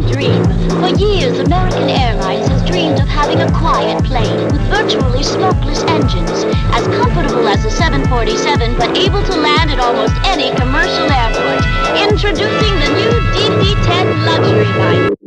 dream. For years, American Airlines has dreamed of having a quiet plane with virtually smokeless engines, as comfortable as a 747, but able to land at almost any commercial airport. Introducing the new DC-10 luxury line.